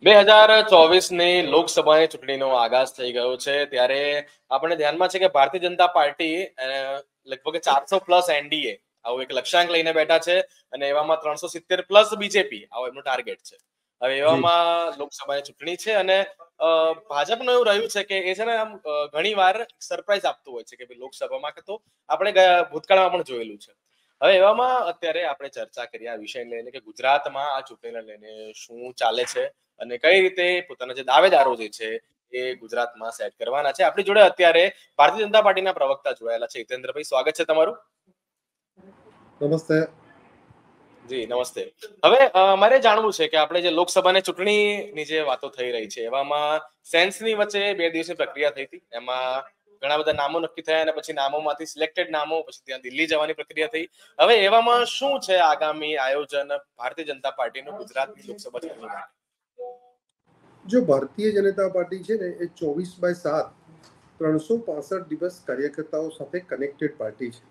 2024ની લોકસભાની ચૂંટણીનો આગાજ થઈ ગયો છે ત્યારે આપણે ધ્યાનમાં છે કે ભારતીય જનતા પાર્ટી લગભગ 400+ એનડીએ આવો એક લક્ષ્યાંક લઈને બેઠા છે અને એવામાં 370+ બીજેપી આવો એમનો ટાર્ગેટ છે. હવે એવામાં લોકસભાની ચૂંટણી છે અને ભાજપનું એવું રહ્યું છે કે એ છે ને આમ ઘણી વાર સરપ્રાઈઝ આપતું હોય છે કે લોકસભામાં તો આપણે ભૂતકાળમાં પણ જોયેલું છે. હવે એવામાં અત્યારે આપણે ચર્ચા કરીએ આ વિષયને લઈને કે ગુજરાતમાં આ ચૂંટણીને લઈને શું ચાલે છે અને કઈ રીતે પોતાના જે દાવેદારો જે છે એ ગુજરાતમાં સેટ કરવાના છે. આપણી જોડે અત્યારે ભારતીય જનતા પાર્ટીના પ્રવક્તા જોડાયેલા છે. હિતેન્દ્રભાઈ, સ્વાગત છે તમારું. નમસ્તે. જી નમસ્તે. હવે મારે જાણવું છે કે આપણે જે લોકસભાની ચૂંટણીની જે વાતો થઈ રહી છે એવામાં સેન્સની વચ્ચે 2 દિવસની પ્રક્રિયા થઈ હતી. એમાં ઘણા બધા નામો નક્કી થયા અને પછી નામોમાંથી સિલેક્ટેડ નામો પછી ત્યાં દિલ્હી જવાની પ્રક્રિયા થઈ. હવે એવામાં શું છે આગામી આયોજન ભારતીય જનતા પાર્ટીનું ગુજરાતની લોકસભા ચૂંટણી માટે? જો ભારતીય જનતા પાર્ટી છે ને એ 24/7 365 દિવસ કાર્યકર્તાઓ સાથે કનેક્ટેડ પાર્ટી છે.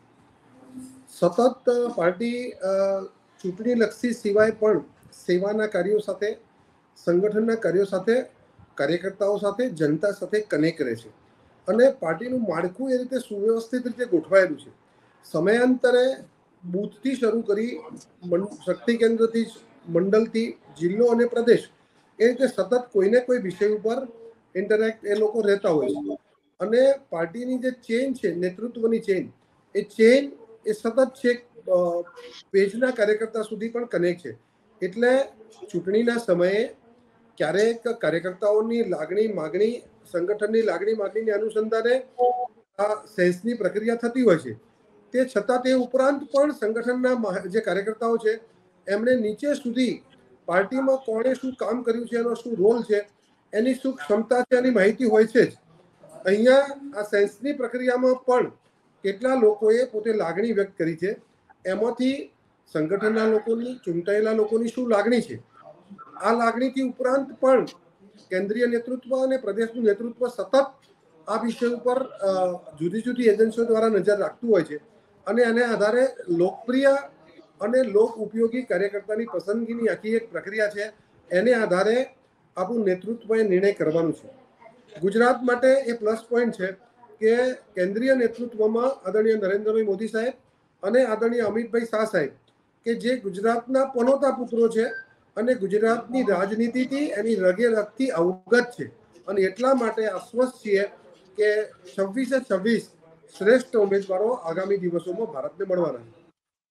સતત પાર્ટી ચૂંટણીલક્ષી સિવાય પણ સેવાના કાર્યો સાથે, સંગઠનના કાર્યો સાથે, કાર્યકર્તાઓ સાથે, જનતા સાથે કનેક્ટ રહે છે અને પાર્ટીનું માળખું એ રીતે સુવ્યવસ્થિત રીતે ગોઠવાયેલું છે. સમયાંતરે બૂથથી શરૂ કરી શક્તિ કેન્દ્રથી, મંડળથી, જિલ્લો અને પ્રદેશ એ રીતે સતત કોઈને કોઈ વિષય ઉપર ઇન્ટરેક્ટ એ લોકો રહેતા હોય છે અને પાર્ટીની જે ચેન છે, નેતૃત્વની ચેન, એ ચેન એ સતત છે પેજના કાર્યકર્તા સુધી પણ કનેક્ટ છે. એટલે ચૂંટણીના સમયે ક્યારેક કાર્યકર્તાઓની લાગણી માગણી, સંગઠનની લાગણી માગણીની અનુસંધાને આ સેન્સની પ્રક્રિયા થતી હોય છે. તે છતાં તે ઉપરાંત પણ સંગઠનના જે કાર્યકર્તાઓ છે એમણે નીચે સુધી પાર્ટીમાં કોણે શું કામ કર્યું છે, એનો શું રોલ છે, એની શું ક્ષમતા છે, એની માહિતી હોય છે જ. અહીંયા આ સેન્સની પ્રક્રિયામાં પણ કેટલા લોકોએ પોતે લાગણી વ્યક્ત કરી છે. એમાંથી સંગઠનના લોકોની, ચૂંટાયેલા લોકોની શું લાગણી છે, આ લાગણીથી ઉપરાંત પણ કેન્દ્રીય નેતૃત્વ અને પ્રદેશનું નેતૃત્વ સતત આ વિષય ઉપર જુદી જુદી એજન્સીઓ દ્વારા નજર રાખતું હોય છે અને એને આધારે લોકપ્રિય અને લોક ઉપયોગી કાર્યકર્તાની પસંદગીની આખી એક પ્રક્રિયા છે. એને આધારે આપણું નેતૃત્વએ નિર્ણય કરવાનું છે. ગુજરાત માટે એ પ્લસ પોઈન્ટ છે કે કેન્દ્રીય નેતૃત્વમાં આદરણીય નરેન્દ્રભાઈ મોદી સાહેબ અને આદરણીય અમિતભાઈ શાહ સાહેબ કે જે ગુજરાતના પનોતા પુત્રો છે અને ગુજરાતની રાજનીતિથી એની રગે રગથી અવગત છે અને એટલા માટે આશ્વસ્ત છીએ કે 26 શ્રેષ્ઠ ઉમેદવારો આગામી દિવસોમાં ભારતને મળવાના છે.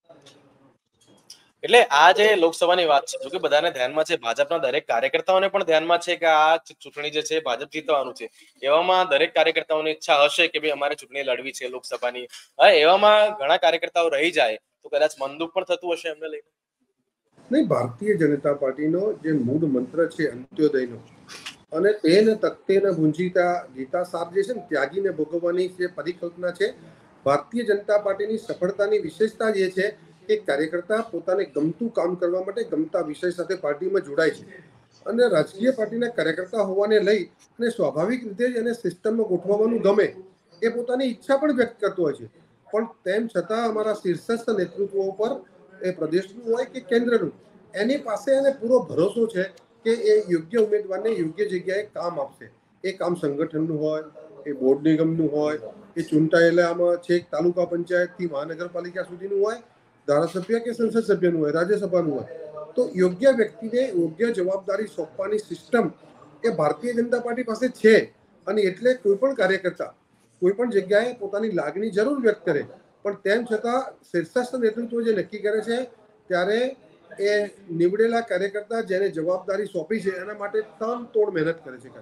એટલે આ જે લોકસભાની વાત છે, જો કે બધાને ધ્યાનમાં છે, ભાજપના દરેક કાર્યકર્તાઓને પણ ધ્યાનમાં છે કે આ ચૂંટણી જે છે ભાજપ જીતવાનું છે. એવામાં દરેક કાર્યકર્તાઓની ઈચ્છા હશે કે ભાઈ અમારે ચૂંટણી લડવી છે લોકસભાની. એવામાં ઘણા કાર્યકર્તાઓ રહી જાય તો કદાચ મનદુખ પણ થતું હશે એમને લઈને. નહીં, ભારતીય જનતા પાર્ટીનો જે મૂળ મંત્ર છે અંત્યોદયનો, અને તેને તકતેને ભૂંજીતા ગીતા સાર જે છે ને, ત્યાગીને ભોગવવાની જે પરિકલ્પના છે, ભારતીય જનતા પાર્ટીની સફળતાની વિશેષતા જે છે કે કાર્યકર્તા પોતાને ગમતું કામ કરવા માટે ગમતા વિષય સાથે પાર્ટીમાં જોડાય છે અને રાજકીય પાર્ટીના કાર્યકર્તા હોવાને લઈ અને સ્વાભાવિક રીતે જ એને સિસ્ટમમાં ગોઠવવાનું ગમે એ પોતાની ઈચ્છા પણ વ્યક્ત કરતો હોય છે. પણ તેમ છતાં અમારા શીર્ષસ્થ નેતૃત્વ ઉપર, એ પ્રદેશનું હોય કે કેન્દ્રનું, એની પાસે એને પૂરો ભરોસો છે કે એ યોગ્ય ઉમેદવારને યોગ્ય જગ્યાએ કામ આપશે. એ કામ સંગઠનનું હોય, એ બોર્ડ નિગમનું હોય, એ ચૂંટાયેલામાં છેક તાલુકા પંચાયતથી મહાનગરપાલિકા સુધીનું હોય, ધારાસભ્ય કે સંસદ સભ્યનું હોય, રાજ્યસભાનું હોય, તો યોગ્ય વ્યક્તિને યોગ્ય જવાબદારી સોંપવાની સિસ્ટમ એ ભારતીય જનતા પાર્ટી પાસે છે. અને એટલે કોઈ પણ કાર્યકર્તા કોઈ પણ જગ્યાએ પોતાની લાગણી જરૂર વ્યક્ત કરે, પણ તેમ છતાં શીર્ષસ્થ નેતૃત્વ જે નક્કી કરે છે ત્યારે એ નીવડેલા કાર્યકર્તા જેને જવાબદારી સોંપી છે એના માટે તનતોડ મહેનત કરે છે.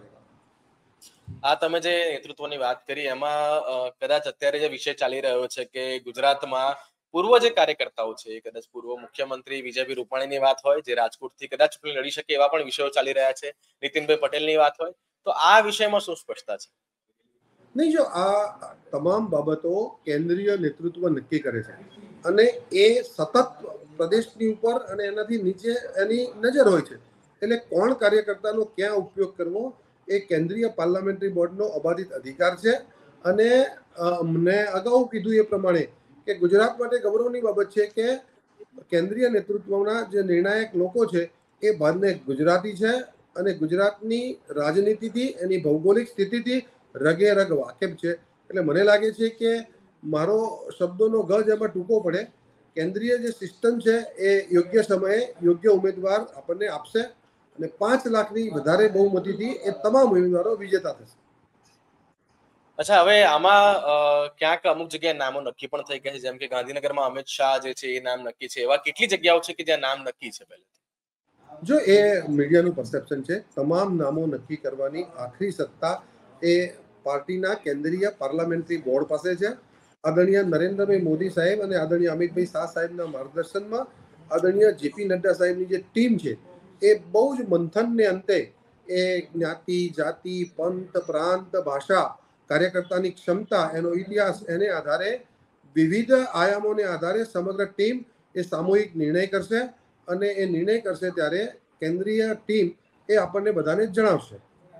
આ તમે જે નેતૃત્વની વાત કરી એમાં કદાચ અત્યારે જે વિષય ચાલી રહ્યો છે કે ગુજરાતમાં પૂર્વ જે કાર્યકર્તાઓ છે, કદાચ પૂર્વ મુખ્યમંત્રી વિજયભાઈ રૂપાણીની વાત હોય, જે રાજકોટથી કદાચ ચૂંટણી લડી શકે એવા પણ વિષયો ચાલી રહ્યા છે, નીતિનભાઈ પટેલની વાત હોય, તો આ વિષયમાં શું સ્પષ્ટતા છે? નહીં, જો આ તમામ બાબતો કેન્દ્રીય નેતૃત્વ નક્કી કરે છે અને એ સતત પ્રદેશની ઉપર અને એનાથી નીચે એની નજર હોય છે. એટલે કોણ કાર્યકર્તાનો ક્યાં ઉપયોગ કરવો એ કેન્દ્રીય પાર્લામેન્ટરી બોર્ડનો અબાધિત અધિકાર છે. અને અમને અગાઉ કીધું એ પ્રમાણે કે ગુજરાત માટે ગૌરવની બાબત છે કે કેન્દ્રીય નેતૃત્વના જે નિર્ણાયક લોકો છે એ બંને ગુજરાતી છે અને ગુજરાતની રાજનીતિથી એની ભૌગોલિક સ્થિતિથી રગે રગ વાકેફ છે. એટલે મને લાગે છે કે મારો શબ્દોનો ગજ એમાં ટૂંકો પડે. કેન્દ્રીય જે સિસ્ટમ છે એ યોગ્ય સમયે યોગ્ય ઉમેદવાર આપણને આપશે અને 5 લાખની વધારે બહુમતીથી એ તમામ ઉમેદવારો વિજેતા થશે. અચ્છા, હવે આમાં ક્યાંક અમુક જગ્યાએ નામો નક્કી પણ થઈ ગયા છે, જેમ કે ગાંધીનગરમાં અમિત શાહ જે છે એ નામ નક્કી છે. એવા કેટલી જગ્યાઓ છે કે જ્યાં નામ નક્કી છે પહેલે? જો એ મીડિયાનું પરસેપ્શન છે, તમામ નામો નક્કી કરવાની આખરી સત્તા એ પાર્ટીના કેન્દ્રીય પાર્લામેન્ટરી બોર્ડ પાસે છે. આદરણીય નરેન્દ્રભાઈ મોદી સાહેબ અને આદરણીય અમિતભાઈ શાહ સાહેબના માર્ગદર્શનમાં આદરણીય જેપી નડ્ડા સાહેબની જે ટીમ છે એ બહુ જ મંથનને અંતે એ જ્ઞાતિ, જાતિ, પંથ, પ્રાંત, ભાષા, કાર્યકર્તાની ક્ષમતા, એનો ઇતિહાસ, એને આધારે વિવિધ આયામોને આધારે સમગ્ર ટીમ એ સામૂહિક નિર્ણય કરશે અને એ નિર્ણય કરશે ત્યારે કેન્દ્રીય ટીમ એ આપણને બધાને જણાવશે.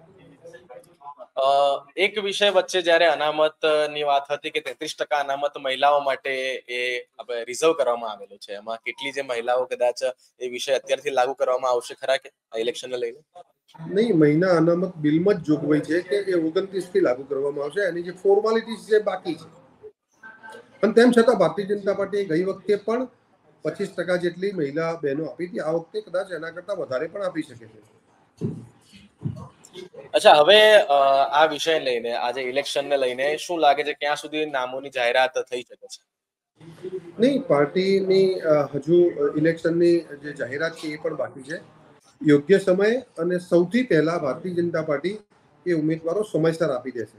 એક વિષય વચ્ચે જ્યારે અનામતની વાત હતી કે 33% અનામત મહિલાઓ માટે એ આપણે રિઝર્વ કરવામાં આવેલો છે, એમાં કેટલી જે મહિલાઓ કદાચ એ વિષય અત્યારથી લાગુ કરવામાં આવશે ખરા કે આ ઇલેક્શનને લઈને? નહીં, મહિના અનામત બિલમાં જ જોગવાઈ છે કે એ 29 થી લાગુ કરવામાં આવશે. એની જે ફોર્માલિટીઝ છે બાકી છે. પણ તેમ છતાં ભારતીય જનતા પાર્ટીએ ગઈ વખતે પણ 25% જેટલી મહિલા બહેનો આપી હતી. આ વખતે કદાચ એના કરતા વધારે પણ આપી શકે છે. અચ્છા, હવે આ વિષય લઈને, આજે ઇલેક્શનને લઈને શું લાગે છે ક્યાં સુધી નામોની જાહેરાત થઈ શકે છે? નહીં, પાર્ટીની હજુ ઇલેક્શનની જે જાહેરાત છે એ પણ બાકી છે. યોગ્ય સમયે અને સૌથી પહેલા ભારતીય જનતા પાર્ટી એ ઉમેદવારો સમયસર આપી દેશે.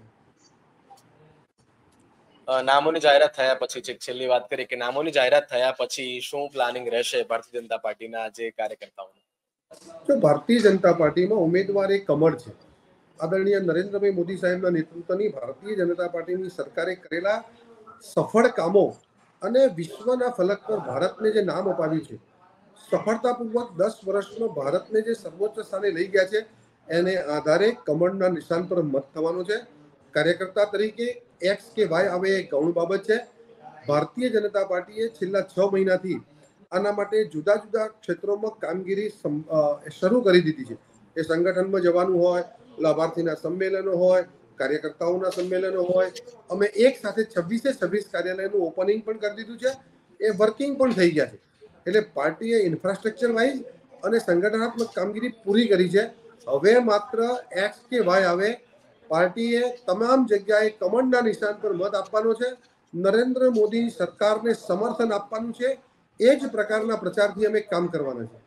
નામોની જાહેરાત થયા પછી, છેલ્લી વાત કરીએ કે નામોની જાહેરાત થયા પછી શું પ્લાનિંગ રહેશે ભારતીય જનતા પાર્ટીના જે કાર્યકર્તાઓનું? તો ભારતીય જનતા પાર્ટીમાં ઉમેદવાર એક કમળ છે. આદરણીય નરેન્દ્રભાઈ મોદી સાહેબના નેતૃત્વની ભારતીય જનતા પાર્ટીની સરકારે કરેલા સફળ કામો અને વિશ્વના ફલક પર ભારતને જે નામ અપાવ્યું છે, સફળતાપૂર્વક 10 વર્ષમાં ભારતને જે સર્વોચ્ચ સ્થાને લઈ ગયા છે, એને આધારે કમળના નિશાન પર મત થવાનો છે. કાર્યકર્તા તરીકે એક્સ કે વાય આવે એ ગૌણ બાબત છે. ભારતીય જનતા પાર્ટીએ છેલ્લા 6 મહિનાથી આના માટે જુદા જુદા ક્ષેત્રોમાં કામગીરી શરૂ કરી દીધી છે. એ સંગઠનમાં જવાનું હોય, લાભાર્થીના સંમેલનો હોય, કાર્યકર્તાઓના સંમેલનો હોય. અમે એક સાથે 26 કાર્યાલયનું ઓપનિંગ પણ કરી દીધું છે. એ વર્કિંગ પણ થઈ ગયા છે. એટલે પાર્ટીએ ઇન્ફ્રાસ્ટ્રક્ચર વાઇઝ અને સંગઠનાત્મક કામગીરી પૂરી કરી છે. હવે માત્ર એક્સ કે વાય આવે, પાર્ટીએ તમામ જગ્યાએ કમળના નિશાન પર મત આપવાનો છે. નરેન્દ્ર મોદી સરકારને સમર્થન આપવાનું છે. એ જ પ્રકારના પ્રચારથી અમે કામ કરવાના છે.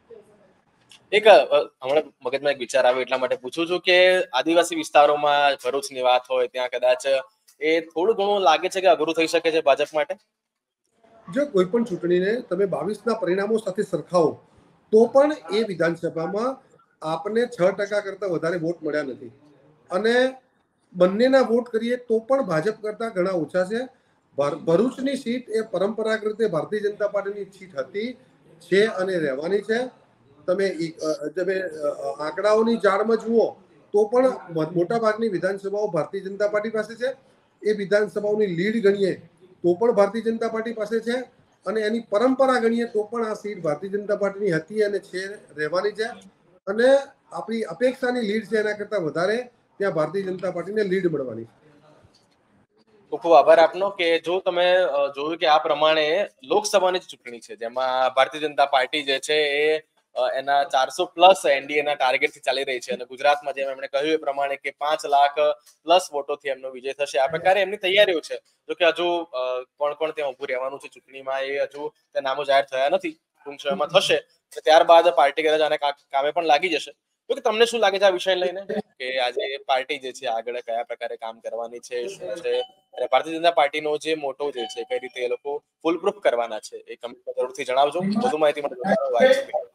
હમણાં મગજમાં એક વિચાર આવ્યો એટલા માટે પૂછું છું કે આદિવાસી વિસ્તારોમાં ભરૂચની વાત હોય ત્યાં કદાચ એ થોડું ઘણું લાગે છે કે અઘરું થઈ શકે છે ભાજપ માટે? જો કોઈ પણ ચૂંટણીને તમે 22ના પરિણામો સાથે સરખાવો તો પણ એ વિધાનસભામાં આપને 6% કરતા વધારે વોટ મળ્યા નથી અને બંનેના વોટ કરીએ તો પણ ભાજપ કરતા ઘણા ઓછા છે. ભરૂચની સીટ એ પરંપરાગત રીતે ભારતીય જનતા પાર્ટીની સીટ હતી, છે અને રહેવાની છે. તમે આંકડાઓની જાળમાં જુઓ તો પણ મોટા ભાગની વિધાનસભાઓ ભારતીય જનતા પાર્ટી પાસે છે. એ વિધાનસભાઓની લીડ ગણીએ તો પણ ભારતીય જનતા પાર્ટી પાસે છે અને એની પરંપરા ગણીએ તો પણ આ સીટ ભારતીય જનતા પાર્ટીની હતી અને છે, રહેવાની છે. અને આપણી અપેક્ષાની લીડ છે એના કરતા વધારે ત્યાં ભારતીય જનતા પાર્ટીને લીડ મળવાની છે. ખૂબ ખૂબ આભાર આપનો કે જો તમે જોયું કે આ પ્રમાણે લોકસભાની ચૂંટણી છે જેમાં ભારતીય જનતા પાર્ટી જે છે એ એના 400+ એનડીએના ટાર્ગેટથી ચાલી રહી છે અને ગુજરાતમાં જેમ એમણે કહ્યું એ પ્રમાણે કે 5 લાખ પ્લસ વોટોથી એમનો વિજય થશે. આ પ્રકારે એમની તૈયારીઓ છે. જો કે હજુ કોણ કોણ ત્યાં ઉભું રહેવાનું છે ચૂંટણીમાં એ હજુ નામો જાહેર થયા નથી. ટૂંક સમયમાં થશે. ત્યારબાદ પાર્ટી આને કામે પણ લાગી જશે. તો તમને શું લાગે છે આ વિષય લઈને કે આજે પાર્ટી જે છે આગળ કયા પ્રકારે કામ કરવાની છે, શું છે અને ભારતીય જનતા પાર્ટીનો જે મોટો જે છે કઈ રીતે એ લોકો ફૂલ પ્રૂફ કરવાના છે એ કમેન્ટમાં જરૂરથી જણાવજો. વધુ માહિતી માટે